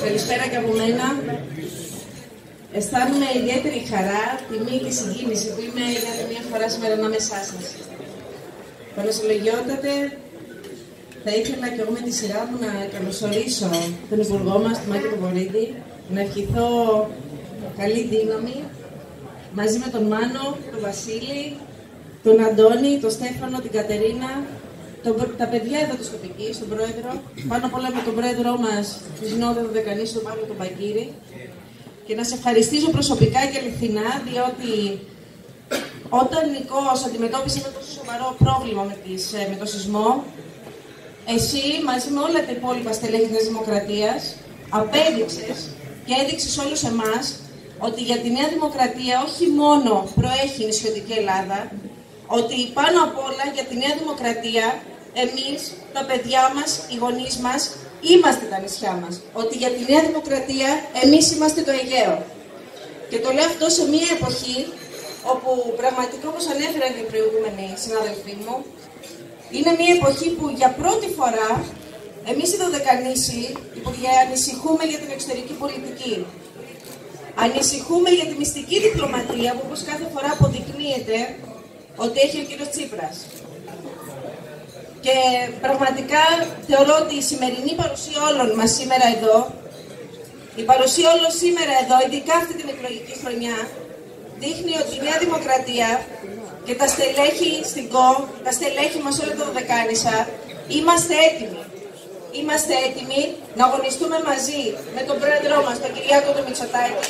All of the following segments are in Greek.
Καλησπέρα και από μένα. Αισθάνομαι ιδιαίτερη χαρά, τιμή και συγκίνηση που είμαι για μια φορά σήμερα ανάμεσά σας. Πανασυλλογιότατε, θα ήθελα και εγώ με τη σειρά μου να καλωσορίσω τον Υπουργό μας, τον Μάκη τον Βορίδη, να ευχηθώ καλή δύναμη μαζί με τον Μάνο, τον Βασίλη, τον Αντώνη, τον Στέφανο, την Κατερίνα, τα παιδιά εδώ της τοπικής, τον πρόεδρο, πάνω απ' όλα με τον πρόεδρό μας της Νότου Δεκανής, τον Παύλο τον Παγκύρη, και να σε ευχαριστήσω προσωπικά και αληθινά, διότι όταν Νικός αντιμετώπισε ένα τόσο σοβαρό πρόβλημα με το σεισμό, εσύ μαζί με όλα τα υπόλοιπα στελέχη της Δημοκρατίας απέδειξες και έδειξες όλους εμάς ότι για τη Νέα Δημοκρατία όχι μόνο προέχει η νησιωτική Ελλάδα, ότι πάνω απ' όλα για τη Νέα Δημοκρατία εμείς, τα παιδιά μας, οι γονείς μας, είμαστε τα νησιά μας. Ότι για τη Νέα Δημοκρατία εμείς είμαστε το Αιγαίο. Και το λέω αυτό σε μια εποχή όπου πραγματικά, όπως ανέφεραν και οι προηγούμενοι συνάδελφοί μου, είναι μια εποχή που για πρώτη φορά εμείς οι Δωδεκανήσοι, Υπουργέ, ανησυχούμε για την εξωτερική πολιτική. Ανησυχούμε για τη μυστική διπλωματία που όπως κάθε φορά αποδεικνύεται ότι έχει ο κύριος Τσίπρας. Και πραγματικά θεωρώ ότι η σημερινή παρουσία όλων μας σήμερα εδώ, η παρουσία όλων σήμερα εδώ, ειδικά αυτή την εκλογική χρονιά, δείχνει ότι η Νέα Δημοκρατία και τα στελέχη στην ΚΟ, τα στελέχη μας όλα τα Δωδεκάνησα, είμαστε έτοιμοι. Είμαστε έτοιμοι να αγωνιστούμε μαζί με τον πρόεδρό μας, τον Κυριάκο τον Μητσοτάκη,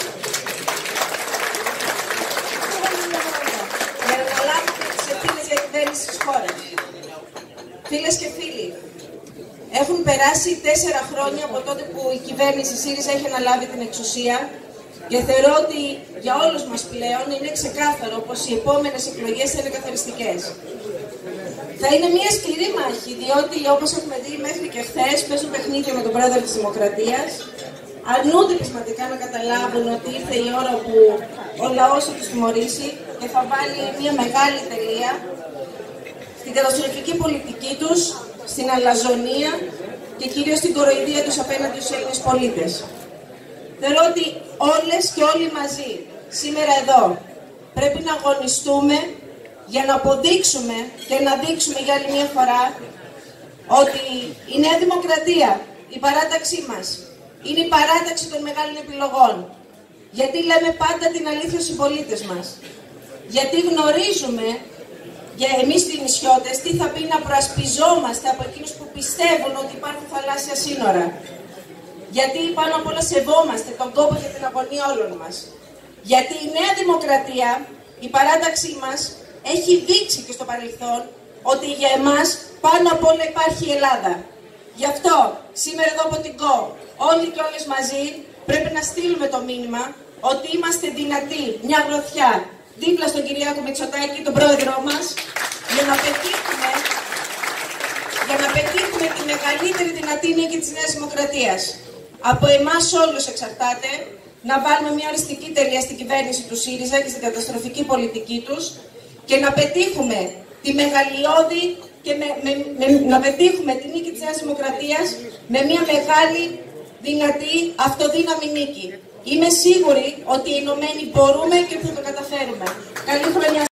για να αναλάβουμε τις ευθύνες για κυβέρνηση της χώρας. Φίλες και φίλοι, έχουν περάσει 4 χρόνια από τότε που η κυβέρνηση ΣΥΡΙΖΑ έχει αναλάβει την εξουσία και θεωρώ ότι για όλους μας πλέον είναι ξεκάθαρο πως οι επόμενες εκλογές θα είναι καθοριστικές. Θα είναι μια σκληρή μάχη, διότι όπως έχουμε δει μέχρι και χθες παίζουν παιχνίδια με τον πρόεδρο της Δημοκρατίας, αρνούνται πεισματικά να καταλάβουν ότι ήρθε η ώρα που ο λαός θα τους τιμωρήσει και θα βάλει μια μεγάλη τελεία στην καταστροφική πολιτική τους, στην αλαζονία και κυρίως στην κοροϊδία τους απέναντι στους Έλληνες πολίτες. Θεωρώ ότι όλες και όλοι μαζί, σήμερα εδώ, πρέπει να αγωνιστούμε για να αποδείξουμε και να δείξουμε για άλλη μια φορά ότι η Νέα Δημοκρατία, η παράταξή μας, είναι η παράταξη των μεγάλων επιλογών. Γιατί λέμε πάντα την αλήθεια στους συμπολίτες μας. Γιατί γνωρίζουμε, για εμείς οι νησιώτες, τι θα πει να προασπιζόμαστε από εκείνους που πιστεύουν ότι υπάρχουν θαλάσσια σύνορα. Γιατί πάνω απ' όλα σεβόμαστε τον κόπο και την αγωνία όλων μας. Γιατί η Νέα Δημοκρατία, η παράταξή μας, έχει δείξει και στο παρελθόν ότι για εμάς πάνω απ' όλα υπάρχει η Ελλάδα. Γι' αυτό, σήμερα εδώ από την ΚΟ, όλοι και όλες μαζί πρέπει να στείλουμε το μήνυμα ότι είμαστε δυνατοί, μια γροθιά, δίπλα στον Κυριάκο Μητσοτάκη, τον πρόεδρό μας, για να πετύχουμε τη μεγαλύτερη δυνατή νίκη της Νέας Δημοκρατίας. Από εμάς όλους εξαρτάται να βάλουμε μια οριστική τελεία στην κυβέρνηση του ΣΥΡΙΖΑ και στην καταστροφική πολιτική τους και να πετύχουμε τη μεγαλειώδη και να πετύχουμε τη νίκη της Νέας Δημοκρατίας με μια μεγάλη, δυνατή, αυτοδύναμη νίκη. Είμαι σίγουρη ότι οι ενωμένοι μπορούμε και θα το καταφέρουμε. Καλή χρονιά.